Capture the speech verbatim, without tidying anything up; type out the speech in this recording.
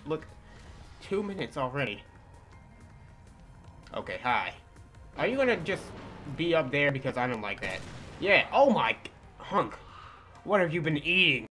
Look, two minutes already. Okay, hi. Are you gonna just be up there because I don't like that? Yeah, oh my... Hunk. What have you been eating?